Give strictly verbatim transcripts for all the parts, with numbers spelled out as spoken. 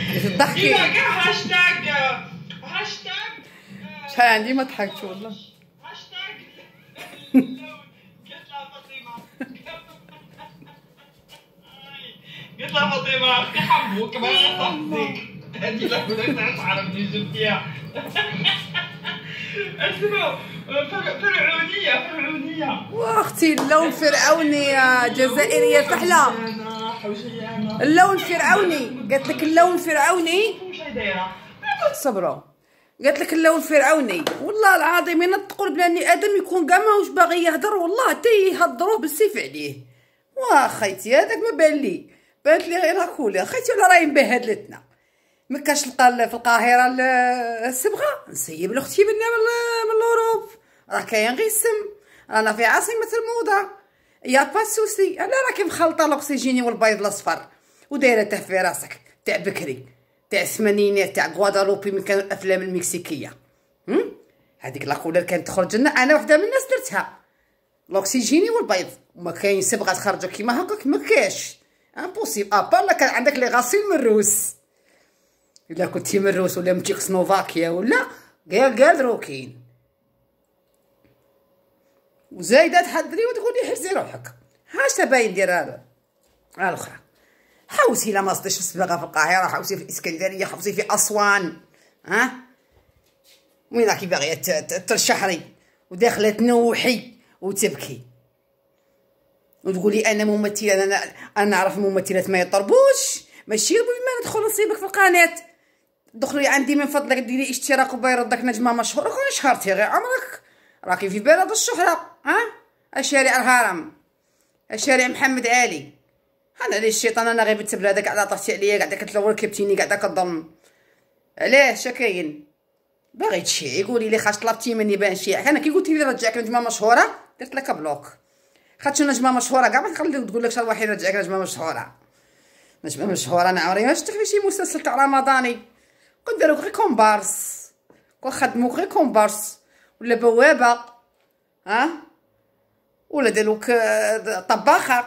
تضحكي ديما كاع هاشتاج هاشتاج شحال عندي ما ضحكتش والله. هاشتاج اللون. قلت لها فاطمه قلت لها فاطمه اختي حبوك ما صحتك هذه لا بدك تعرف اللي جبتيها. اسمعوا فرعونيه فرعونيه واختي اللون فرعوني جزائريه فحله. اللون فرعوني قالت لك اللون فرعوني. صبروا قالت لك اللون فرعوني والله العظيم انا تقول بلاني ادم يكون كاع ماهوش باغي يهضر والله حتى يهضروه بالسيف عليه. واه خيتي هذاك ما بان لي بانت لي غير هاكولي خيتي ولا راهي مبهدلتنا. ما كاش لقى في القاهره الصبغه نسيب لاختي منا من الاوروب راه كاين غير السم رانا في عاصمه الموضه يا با سوسي. انا راكي مخلطه الاكسجيني والبيض الاصفر ودايره تاه في راسك تاع بكري تاع الثمانينات تاع غوادالوبي من كان الافلام المكسيكيه. هم هذيك لاكولر كانت تخرج لنا انا وحده من الناس درتها الاكسجيني والبيض وما كاين صبغه تخرجوا كيما هكاك ما كاش امبوسيبل ابار كان عندك لي غاسيل من الروس. الا كنتي من الروس ولا من تشيكوسلوفاكيا ولا قال قال دروكين وزايده تحضري وتقولي حجزي روحك. هاش باين دير هذا الاخرى. حوسي لا ما صدش في الصباغه في القاهره حوسي في الاسكندريه حوسي في اسوان. ها وين راكي باغيه ترشحري وداخله تنوحي وتبكي وتقولي انا ممثله. انا انا نعرف ممثلات ما يطربوش ماشي بما ندخل نصيبك في القناه. دخلي عندي من فضلك ديري اشتراك وبيردك نجمه مشهوره كون شهرتي غير عمرك راكي في بلد الشهره. ها الشارع الهرم الشارع محمد علي. انا لي الشيطان انا غير بنت بلادك قاعده طفتي عليا قاعده كتلور كبتيني قاعده كتضم علاش كاين باغي تشيعي قولي لي خاش طلبتي مني بان نشيعك. انا كي قلتي لي رجعك نجمه مشهوره درت لك بلوك. خاطش نجمه مشهوره كاع ما تخلي تقول لك شحال واحد يرجعك نجمه مشهوره. نجمه مشهوره انا عمري ما شفت في شي مسلسل تاع رمضاني كون داروك غير كومبارس كون خدموك غير كومبارس ولا بوابه. ها ولا داروك طباخه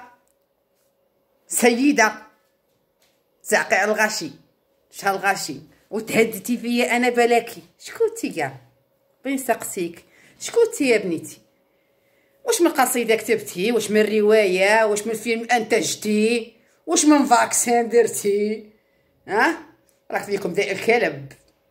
سيده زعقي على الغاشي شحال غاشي وتهدتي فيا انا بلاكي. شكوتي كاع بين سقسيك شكوتي يا بنيتي؟ واش من قصيده كتبتي واش من روايه واش من فيلم انتجتي واش من فاكسين درتي؟ ها راك فيكم داير الكلب.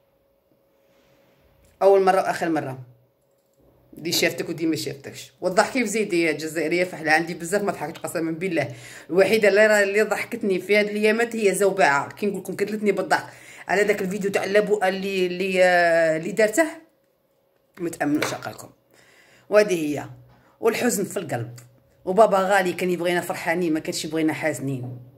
اول مره واخر مره دي شافتك ودي ما شافتكش. والضحكي في زيدي يا جزائريه فحله عندي بزاف ما ضحكتش قسما بالله. الوحيده اللي اللي ضحكتني في هاد الايامات هي زوبعه كي نقول لكم كدلتني بالضحك على داك الفيديو تاع اللبو اللي اللي اللي دارته ما تامنوش عقلكم. وهذه هي والحزن في القلب. وبابا غالي كان يبغينا فرحانين ما كانش يبغينا حازنين.